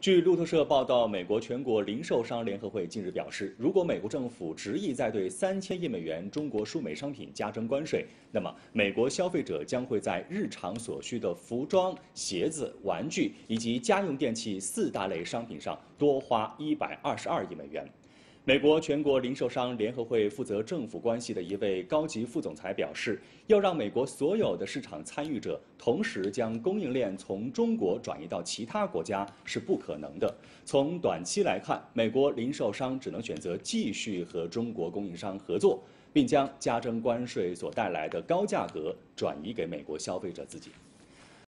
据路透社报道，美国全国零售商联合会近日表示，如果美国政府执意再对3000亿美元中国输美商品加征关税，那么美国消费者将会在日常所需的服装、鞋子、玩具以及家用电器4大类商品上多花122亿美元。美国全国零售商联合会负责政府关系的一位高级副总裁表示，要让美国所有的市场参与者同时将供应链从中国转移到其他国家是不可能的。从短期来看，美国零售商只能选择继续和中国供应商合作，并将加征关税所带来的高价格转移给美国消费者自己。